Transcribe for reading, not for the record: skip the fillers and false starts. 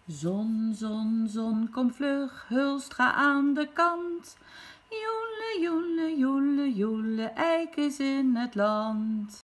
Zon, zon, zon, kom vlug, Hulst, ga aan de kant. Joele, joele, joele, joele, eik is in het land.